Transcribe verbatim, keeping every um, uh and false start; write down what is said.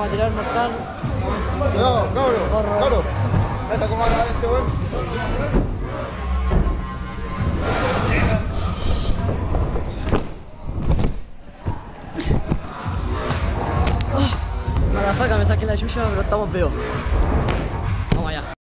material mortal. No, cabro, cabro. ¿Esa cómo va a grabar este weón? Madafaca, me saqué la yuya, pero estamos peor. Vamos allá.